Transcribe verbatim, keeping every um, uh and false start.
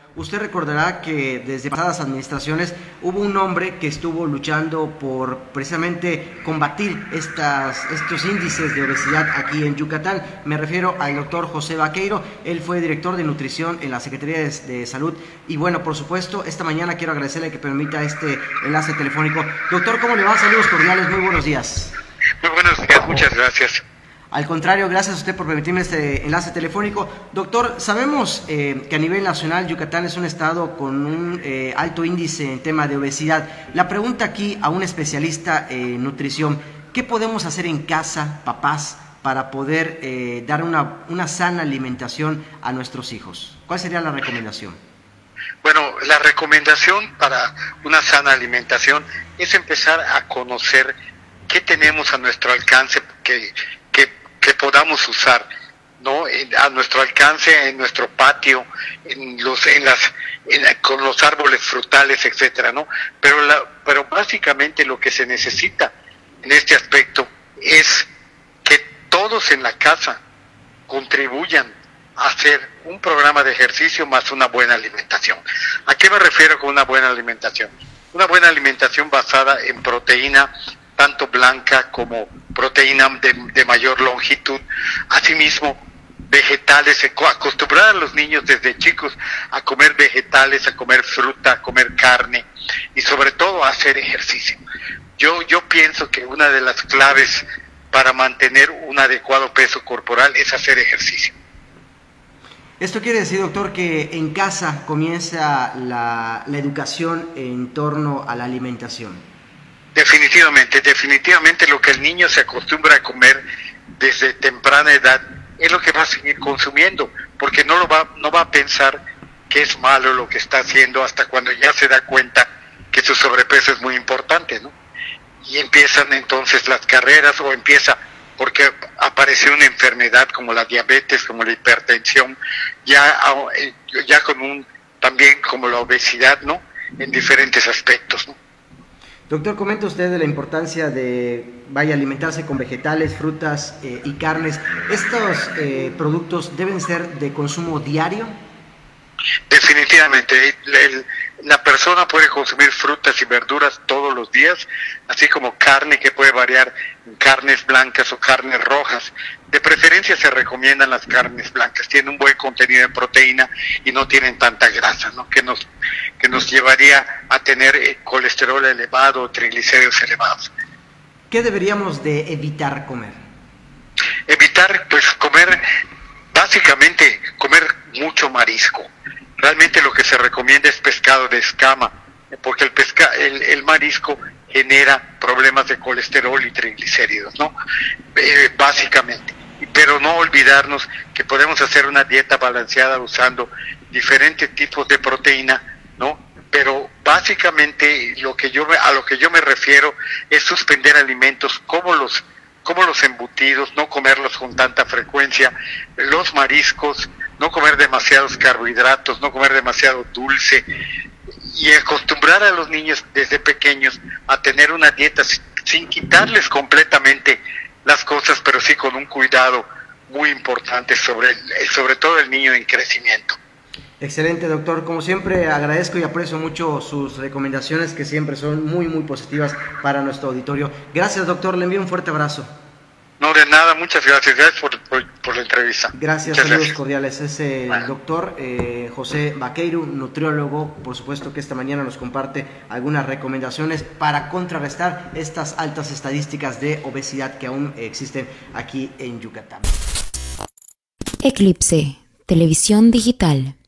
Usted recordará que desde pasadas administraciones hubo un hombre que estuvo luchando por precisamente combatir estas, estos índices de obesidad aquí en Yucatán. Me refiero al doctor José Vaqueiro. Él fue director de nutrición en la Secretaría de, de Salud. Y bueno, por supuesto, esta mañana quiero agradecerle que permita este enlace telefónico. Doctor, ¿cómo le va? Saludos cordiales, muy buenos días. Muy buenos días, muchas gracias. Al contrario, gracias a usted por permitirme este enlace telefónico. Doctor, sabemos eh, que a nivel nacional Yucatán es un estado con un eh, alto índice en tema de obesidad. La pregunta aquí a un especialista en nutrición, ¿qué podemos hacer en casa, papás, para poder eh, dar una, una sana alimentación a nuestros hijos? ¿Cuál sería la recomendación? Bueno, la recomendación para una sana alimentación es empezar a conocer qué tenemos a nuestro alcance, que que podamos usar, ¿no? A nuestro alcance, en nuestro patio, en los, en las, en, con los árboles frutales, etcétera, ¿no? Pero la, pero básicamente lo que se necesita en este aspecto es que todos en la casa contribuyan a hacer un programa de ejercicio más una buena alimentación. ¿A qué me refiero con una buena alimentación? Una buena alimentación basada en proteína, tanto blanca como proteína de, de mayor longitud, asimismo vegetales, acostumbrar a los niños desde chicos a comer vegetales, a comer fruta, a comer carne y sobre todo a hacer ejercicio. Yo, yo pienso que una de las claves para mantener un adecuado peso corporal es hacer ejercicio. Esto quiere decir, doctor, que en casa comienza la, la educación en torno a la alimentación. Definitivamente, definitivamente lo que el niño se acostumbra a comer desde temprana edad es lo que va a seguir consumiendo, porque no lo va, no va a pensar que es malo lo que está haciendo hasta cuando ya se da cuenta que su sobrepeso es muy importante, ¿no? Y empiezan entonces las carreras, o empieza porque apareció una enfermedad como la diabetes, como la hipertensión, ya, ya con un, también como la obesidad, ¿no? En diferentes aspectos, ¿no? Doctor, comenta usted de la importancia de vaya alimentarse con vegetales, frutas eh, y carnes. ¿Estos eh, productos deben ser de consumo diario? Definitivamente. El, el, la persona puede consumir frutas y verduras todos los días, así como carne, que puede variar en carnes blancas o carnes rojas. De preferencia se recomiendan las carnes blancas, tienen un buen contenido de proteína y no tienen tanta grasa, ¿no? Que nos, que nos llevaría a tener eh, colesterol elevado o triglicéridos elevados. ¿Qué deberíamos de evitar comer? Evitar, pues, comer, básicamente, comer mucho marisco. Realmente lo que se recomienda es pescado de escama, porque el, pesca, el, el marisco genera problemas de colesterol y triglicéridos, ¿no? Eh, básicamente. Pero no olvidarnos que podemos hacer una dieta balanceada usando diferentes tipos de proteína, ¿no? Pero básicamente lo que yo a lo que yo me refiero es suspender alimentos como los como los embutidos, no comerlos con tanta frecuencia, los mariscos, no comer demasiados carbohidratos, no comer demasiado dulce, y acostumbrar a los niños desde pequeños a tener una dieta sin, sin quitarles completamente las cosas, pero sí con un cuidado muy importante sobre, el, sobre todo el niño en crecimiento. Excelente, doctor. Como siempre, agradezco y aprecio mucho sus recomendaciones, que siempre son muy, muy positivas para nuestro auditorio. Gracias, doctor. Le envío un fuerte abrazo. No, de nada. Muchas gracias. Gracias por, por, por la entrevista. Gracias, muchas saludos gracias. cordiales. Es el bueno. doctor eh, José Vaqueiro, nutriólogo, por supuesto, que esta mañana nos comparte algunas recomendaciones para contrarrestar estas altas estadísticas de obesidad que aún existen aquí en Yucatán. Eclipse, televisión digital.